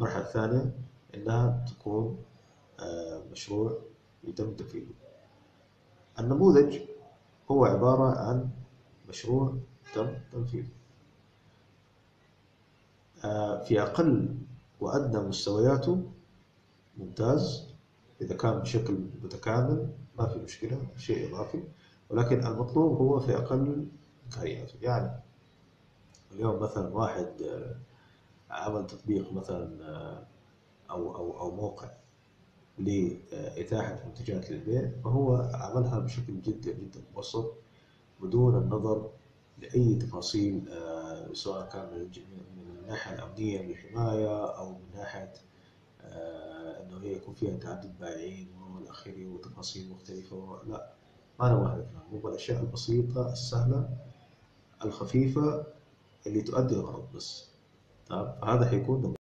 المرحلة الثانية إنها تكون مشروع يتم تنفيذه. النموذج هو عبارة عن مشروع تم تنفيذه في أقل وأدنى مستوياته ممتاز. إذا كان بشكل متكامل ما في مشكلة، شيء إضافي، ولكن المطلوب هو في أقل إمكانياته. يعني اليوم مثلا واحد عمل تطبيق مثلا أو موقع لإتاحة منتجات للبيع، فهو عملها بشكل جدا جدا مبسط بدون النظر لأي تفاصيل، سواء كان من الناحية الأمنية للحماية أو من ناحية أنه هي يكون فيها تعدد بائعين والى آخره وتفاصيل مختلفة. لا، ما نبغى هذا الكلام، نبغى الأشياء البسيطة السهلة الخفيفة اللي تؤدي الغرض بس. تمام، فهذا حيكون